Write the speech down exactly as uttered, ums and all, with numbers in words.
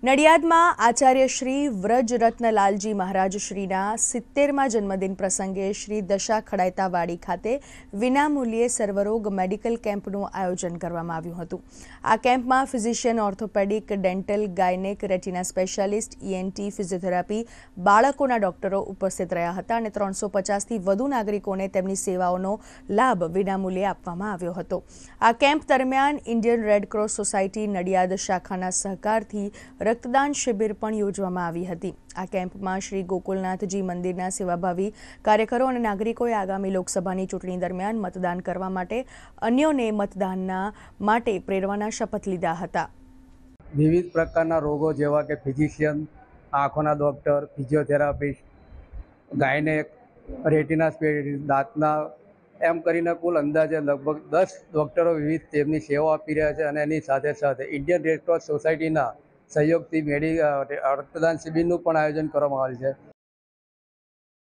નડિયાદમાં આચાર્ય શ્રી વ્રજરત્નલાલજી મહારાજ શ્રીના સિત્તેરમા જન્મદિન પ્રસંગે શ્રી દશા ખડાયતા વાડી ખાતે વિનામૂલ્યે સર્વરોગ મેડિકલ કેમ્પનું આયોજન કરવામાં આવ્યું હતું। આ કેમ્પમાં physician, orthopaedic, dental, gynaec, retina specialist, ENT, physiotherapy, બાળકોના ડોક્ટરો ઉપસ્થિત રહ્યા હતા અને ત્રણસો પચાસથી વધુ નાગરિકોને તેમની સેવાઓનો લાભ વિનામૂલ્યે આપવામાં આવ્યો હતો। આ કેમ્પ દરમિયાન Indian Red Cross Society Nadiad શાખાના સહકારથી રક્તદાન શિબિર પણ યોજવામાં આવી હતી। આ કેમ્પમાં શ્રી ગોકુલનાથજી મંદિરના સેવાભાવી કાર્યકરો અને નાગરિકોએ આગામી લોકસભાની ચૂંટણી દરમિયાન મતદાન કરવા માટે અન્યોને મતદાનના માટે પ્રેરવાના શપથ લીધા હતા। વિવિધ પ્રકારના રોગો જેવા કે ફિઝિશિયન, આંખોના doctor, physiotherapist, gynaec, retina specialist, દાંતના, એમ કરીને કુલ અંદાજે લગભગ દસ ડૉક્ટરો વિવિધ તેમની સેવા આપી રહ્યા છે અને એની સાથે સાથે ઇન્ડિયન રેડ ક્રોસ સોસાયટીના સહયોગથી મેડિ રક્તદાન શિબિરનું પણ આયોજન કરવામાં આવેલ છે।